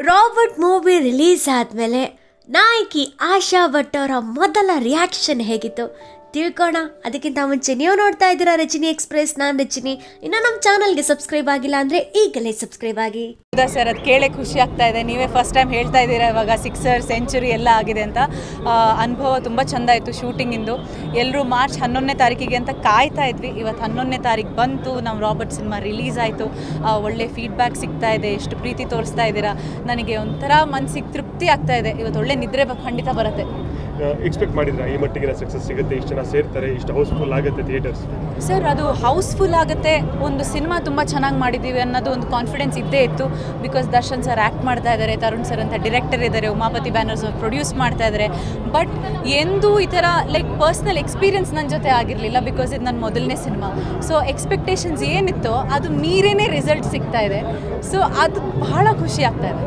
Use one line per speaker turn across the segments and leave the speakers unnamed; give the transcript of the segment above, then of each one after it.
Robert movie release ಆದಮೇಲೆ ನಾಯಕಿ ಆಶಾ ಭಟ್ ಅವರ ಮೊದಲ ರಿಯಾಕ್ಷನ್ ಹೇಗಿತ್ತು ತಿಳ್ಕೋಣ. ಅದಕ್ಕಿಂತ ಮುಂಚೆ ನೀವು ನೋಡ್ತಾ ಇದ್ದೀರಾ ರಜನಿ ಎಕ್ಸ್ಪ್ರೆಸ್. ನಾನು ರಜನಿ. ಇನ್ನು ನಮ್ಮ ಚಾನಲ್ಗೆ ಸಬ್ಸ್ಕ್ರೈಬ್ ಆಗಿಲ್ಲ ಅಂದರೆ ಈಗಲೇ ಸಬ್ಸ್ಕ್ರೈಬ್ ಆಗಿ.
ಹೌದಾ ಸರ್, ಅದು ಕೇಳೇ ಖುಷಿ ಆಗ್ತಾ ಇದೆ. ನೀವೇ ಫಸ್ಟ್ ಟೈಮ್ ಹೇಳ್ತಾ ಇದ್ದೀರಾ ಇವಾಗ ಸಿಕ್ಸರ್ ಸೆಂಚುರಿ ಎಲ್ಲ ಆಗಿದೆ ಅಂತ. ಅನುಭವ ತುಂಬ ಚೆಂದ ಆಯಿತು ಶೂಟಿಂಗಿಂದು. ಎಲ್ಲರೂ ಮಾರ್ಚ್ 11ನೇ ತಾರೀಕಿಗೆ ಅಂತ ಕಾಯ್ತಾ ಇದ್ವಿ. ಇವತ್ತು 11ನೇ ತಾರೀಕು ಬಂತು, ನಮ್ಮ ರಾಬರ್ಟ್ ಸಿನಿಮಾ ರಿಲೀಸ್ ಆಯಿತು. ಒಳ್ಳೆ ಫೀಡ್ಬ್ಯಾಕ್ ಸಿಗ್ತಾ ಇದೆ, ಎಷ್ಟು ಪ್ರೀತಿ ತೋರಿಸ್ತಾ ಇದ್ದೀರಾ. ನನಗೆ ಒಂಥರ ಮನಸ್ಸಿಗೆ ತೃಪ್ತಿ ಆಗ್ತಾ ಇದೆ. ಇವತ್ತು ಒಳ್ಳೆ ನಿದ್ರೆ ಖಂಡಿತ ಬರುತ್ತೆ.
ಎಕ್ಸ್ಪೆಕ್ಟ್ ಮಾಡಿದ್ರೆ ಈ ಮಟ್ಟಿಗೆ ಸಕ್ಸಸ್ ಸಿಗುತ್ತೆ, ಇಷ್ಟು ಜನ ಸೇರ್ತಾರೆ, ಇಷ್ಟು ಹೌಸ್ಫುಲ್ ಆಗುತ್ತೆ ಥಿಯೇಟರ್ಸ್?
ಸರ್, ಅದು ಹೌಸ್ಫುಲ್ ಆಗುತ್ತೆ, ಒಂದು ಸಿನಿಮಾ ತುಂಬ ಚೆನ್ನಾಗಿ ಮಾಡಿದ್ದೀವಿ ಅನ್ನೋದು ಒಂದು ಕಾನ್ಫಿಡೆನ್ಸ್ ಇದ್ದೇ ಇತ್ತು. ಬಿಕಾಸ್ ದರ್ಶನ್ ಸರ್ ಆ್ಯಕ್ಟ್ ಮಾಡ್ತಾ ಇದ್ದಾರೆ, ತರುಣ್ ಸರ್ ಅಂತ ಡೈರೆಕ್ಟರ್ ಇದ್ದಾರೆ, ಉಮಾಪತಿ ಬ್ಯಾನರ್ಸ್ ಪ್ರೊಡ್ಯೂಸ್ ಮಾಡ್ತಾ ಇದ್ದಾರೆ. ಬಟ್ ಎಂದೂ ಈ ಥರ ಲೈಕ್ ಪರ್ಸ್ನಲ್ ಎಕ್ಸ್ಪೀರಿಯನ್ಸ್ ನನ್ನ ಜೊತೆ ಆಗಿರಲಿಲ್ಲ. ಬಿಕಾಸ್ ಇದು ನನ್ನ ಮೊದಲನೇ ಸಿನಿಮಾ. ಸೊ ಎಕ್ಸ್ಪೆಕ್ಟೇಷನ್ಸ್ ಏನಿತ್ತೋ ಅದು ಮೀರೇನೇ ರಿಸಲ್ಟ್ ಸಿಗ್ತಾ ಇದೆ. ಸೊ ಅದು ಬಹಳ ಖುಷಿ ಆಗ್ತಾ ಇದೆ.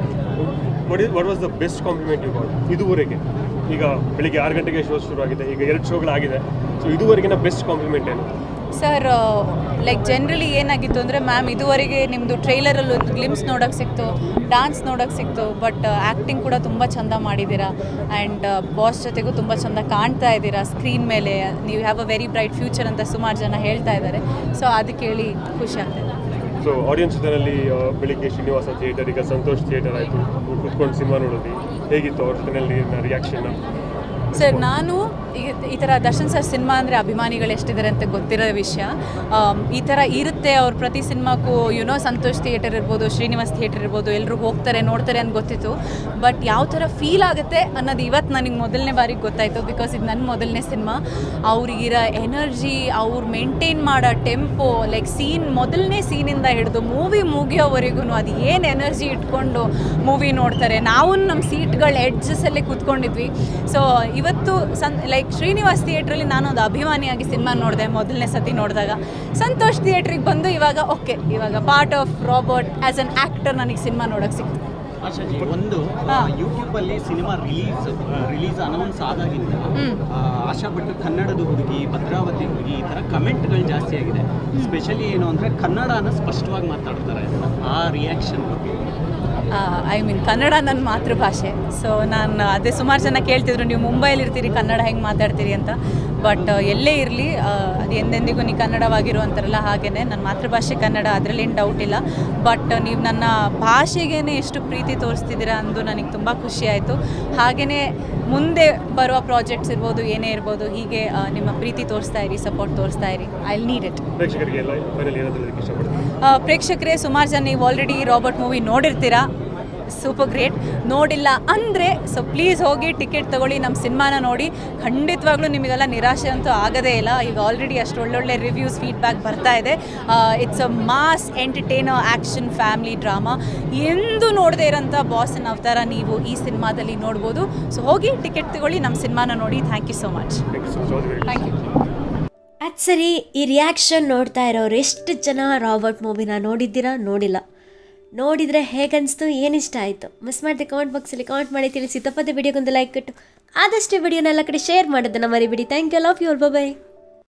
What was the best compliment you got ಇದುವರೆಗೆ? ಈಗ ಬೆಳಿಗ್ಗೆ 6 ಗಂಟೆಗೆ ಶೋ ಶುರುವಾಗಿದೆ, ಈಗ 2 ಶೋಗಳಾಗಿದೆ. ಸೊ ಇದುವರೆಗಿನ ಬೆಸ್ಟ್ ಕಾಂಪ್ಲಿಮೆಂಟ್ ಏನು? ಸರ್,
ಲೈಕ್ ಜನರಲಿ ಏನಾಗಿತ್ತು ಅಂದರೆ, ಮ್ಯಾಮ್ ಇದುವರೆಗೆ ನಿಮ್ಮದು ಟ್ರೈಲರಲ್ಲಿ ಒಂದು ಗ್ಲಿಮ್ಸ್ ನೋಡೋಕ್ಕೆ ಸಿಕ್ತು, ಡ್ಯಾನ್ಸ್ ನೋಡೋಕ್ಕೆ ಸಿಕ್ತು, ಬಟ್ ಆ್ಯಕ್ಟಿಂಗ್ ಕೂಡ ತುಂಬ ಚೆಂದ ಮಾಡಿದ್ದೀರಾ. ಆ್ಯಂಡ್ ಬಾಸ್ ಜೊತೆಗೂ ತುಂಬ ಚೆಂದ ಕಾಣ್ತಾ ಇದ್ದೀರಾ ಸ್ಕ್ರೀನ್ ಮೇಲೆ. ನೀವು have a very bright future ಅಂತ ಸುಮಾರು ಜನ ಹೇಳ್ತಾ ಇದ್ದಾರೆ. ಸೊ ಅದು ಕೇಳಿ ಖುಷಿ ಆಗ್ತಾಯಿದೆ.
ಸೊ ಆಡಿಯನ್ಸ್ ಜೊತೆಯಲ್ಲಿ ಬೆಳಿಗ್ಗೆ ಶ್ರೀನಿವಾಸ ಥಿಯೇಟರ್, ಈಗ ಸಂತೋಷ್ ಥಿಯೇಟರ್ ಆಯಿತು, ಕೂತ್ಕೊಂಡು ಸಿನಿಮಾ ನೋಡೋದು ಹೇಗಿತ್ತು? ಅವ್ರ ಜೊತೆಯಲ್ಲಿ ರಿಯಾಕ್ಷನ್?
ಸರ್, ನಾನು ಈ ಥರ ದರ್ಶನ್ ಸರ್ ಸಿನಿಮಾ ಅಂದರೆ ಅಭಿಮಾನಿಗಳು ಎಷ್ಟಿದ್ದಾರೆ ಅಂತ ಗೊತ್ತಿರೋ ವಿಷಯ. ಈ ಥರ ಇರುತ್ತೆ ಅವ್ರ ಪ್ರತಿ ಸಿನಿಮಾಕ್ಕೂ. ಸಂತೋಷ್ ಥಿಯೇಟರ್ ಇರ್ಬೋದು, ಶ್ರೀನಿವಾಸ್ ಥಿಯೇಟರ್ ಇರ್ಬೋದು, ಎಲ್ಲರೂ ಹೋಗ್ತಾರೆ ನೋಡ್ತಾರೆ ಅಂತ ಗೊತ್ತಿತ್ತು. ಬಟ್ ಯಾವ ಥರ ಫೀಲ್ ಆಗುತ್ತೆ ಅನ್ನೋದು ಇವತ್ತು ನನಗೆ ಮೊದಲನೇ ಬಾರಿಗೆ ಗೊತ್ತಾಯಿತು. ಬಿಕಾಸ್ ಇದು ನನ್ನ ಮೊದಲನೇ ಸಿನಿಮಾ. ಅವ್ರಿಗಿರೋ ಎನರ್ಜಿ, ಅವ್ರು ಮೇಂಟೈನ್ ಮಾಡೋ ಟೆಂಪೋ, ಲೈಕ್ ಮೊದಲನೇ ಸೀನಿಂದ ಹಿಡಿದು ಮೂವಿ ಮುಗಿಯೋವರೆಗೂ ಅದು ಏನು ಎನರ್ಜಿ ಇಟ್ಕೊಂಡು ಮೂವಿ ನೋಡ್ತಾರೆ. ನಾವು ನಮ್ಮ ಸೀಟ್ಗಳ ಎಡ್ಜಸಲ್ಲೇ ಕೂತ್ಕೊಂಡಿದ್ವಿ. ಸೊ ಇವತ್ತು ಲೈಕ್ ಶ್ರೀನಿವಾಸ್ ಥಿಯೇಟ್ರಲ್ಲಿ ನಾನು ಒಂದು ಅಭಿಮಾನಿಯಾಗಿ ಸಿನಿಮಾ ನೋಡಿದೆ ಮೊದಲನೇ ಸತಿ ನೋಡಿದಾಗ. ಸಂತೋಷ್ ಥಿಯೇಟ್ರಿಗೆ ಬಂದು ಇವಾಗ part of Robert as an actor ನನಗೆ ಸಿನಿಮಾ ನೋಡೋಕ್ಕೆ ಸಿಕ್ತು.
ಆಶಾಜಿ, ಒಂದು ಯೂಟ್ಯೂಬಲ್ಲಿ ಸಿನಿಮಾ ರಿಲೀಸ್ ಅನೌನ್ಸ್ ಆದಾಗಿಂದ ಆಶಾ ಭಟ್ ಕನ್ನಡದ ಹುಡುಗಿ, ಭದ್ರಾವತಿ ಹುಡುಗಿ, ಈ ಥರ ಕಮೆಂಟ್ಗಳು ಜಾಸ್ತಿ ಆಗಿದೆ. ಸ್ಪೆಷಲಿ ಏನು ಅಂದರೆ ಕನ್ನಡನ ಸ್ಪಷ್ಟವಾಗಿ ಮಾತಾಡ್ತಾರೆ. ಆ ರಿಯಾಕ್ಷನ್ ಬಗ್ಗೆ?
ಕನ್ನಡ ನನ್ನ ಮಾತೃಭಾಷೆ. ಸೊ ನಾನು ಅದೇ ಸುಮಾರು ಜನ ಕೇಳ್ತಿದ್ರು, ನೀವು ಮುಂಬೈಲಿ ಇರ್ತೀರಿ, ಕನ್ನಡ ಹೆಂಗೆ ಮಾತಾಡ್ತೀರಿ ಅಂತ. ಬಟ್ ಎಲ್ಲೇ ಇರಲಿ ಅದು ಎಂದೆಂದಿಗೂ ನೀವು ಕನ್ನಡವಾಗಿರುವಂತಾರಲ್ಲ, ಹಾಗೆಯೇ ನನ್ನ ಮಾತೃಭಾಷೆ ಕನ್ನಡ, ಅದರಲ್ಲೇನು ಡೌಟ್ ಇಲ್ಲ. ಬಟ್ ನೀವು ನನ್ನ ಭಾಷೆಗೇ ಎಷ್ಟು ಪ್ರೀತಿ ತೋರಿಸ್ತಿದ್ದೀರಾ ಅಂದು ನನಗೆ ತುಂಬ ಖುಷಿ ಆಯಿತು. ಹಾಗೆಯೇ ಮುಂದೆ ಬರುವ ಪ್ರಾಜೆಕ್ಟ್ಸ್ ಇರ್ಬೋದು, ಏನೇ ಇರ್ಬೋದು, ಹೀಗೆ ನಿಮ್ಮ ಪ್ರೀತಿ ತೋರಿಸ್ತಾ ಇರಿ, ಸಪೋರ್ಟ್ ತೋರಿಸ್ತಾ ಇರಿ. I need it. ಪ್ರೇಕ್ಷಕರೇ, ಸುಮಾರು ಜನ ನೀವು ಆಲ್ರೆಡಿ ರಾಬರ್ಟ್ ಮೂವಿ ನೋಡಿರ್ತೀರಾ, ಸೂಪರ್ ಗ್ರೇಟ್. ನೋಡಿಲ್ಲ ಅಂದರೆ ಸೊ ಪ್ಲೀಸ್ ಹೋಗಿ ಟಿಕೆಟ್ ತೊಗೊಳ್ಳಿ, ನಮ್ಮ ಸಿನಿಮಾನ ನೋಡಿ. ಖಂಡಿತವಾಗ್ಲೂ ನಿಮಗೆಲ್ಲ ನಿರಾಶೆ ಅಂತೂ ಆಗೋದೇ ಇಲ್ಲ. ಈಗ ಆಲ್ರೆಡಿ ಅಷ್ಟು ಒಳ್ಳೊಳ್ಳೆ ರಿವ್ಯೂಸ್, ಫೀಡ್ಬ್ಯಾಕ್ ಬರ್ತಾ ಇದೆ. It's a mass entertainer action family drama. ಎಂದೂ ನೋಡದೇ ಇರೋಂಥ ಬಾಸ್ನ ಅವತಾರ ನೀವು ಈ ಸಿನಿಮಾದಲ್ಲಿ ನೋಡ್ಬೋದು. ಸೊ ಹೋಗಿ ಟಿಕೆಟ್ ತೊಗೊಳ್ಳಿ, ನಮ್ಮ ಸಿನಿಮಾನ ನೋಡಿ. Thank you so much. Thank you.
ಅದು ಸರಿ, ಈ ರಿಯಾಕ್ಷನ್ ನೋಡ್ತಾ ಇರೋರು ಎಷ್ಟು ಜನ ರಾಬರ್ಟ್ ಮೂವಿನ ನೋಡಿದ್ದೀರಾ, ನೋಡಿದರೆ ಹೇಗನ್ನಿಸ್ತು, ಏನಿಷ್ಟ ಆಯಿತು? ಮಿಸ್ ಮಾಡಿದೆ ಕಮೆಂಟ್ ಬಾಕ್ಸಲ್ಲಿ ಕಮೆಂಟ್ ಮಾಡಿ ತಿಳಿಸಿ. ತಪ್ಪದೆ ವಿಡಿಯೋಗೊಂದು ಲೈಕ್ ಕೊಟ್ಟು ಆದಷ್ಟು ವಿಡಿಯೋನ ಎಲ್ಲ ಕಡೆ ಶೇರ್ ಮಾಡೋದನ್ನು ಮರಿಬಿಡಿ. Thank you, love you all, by.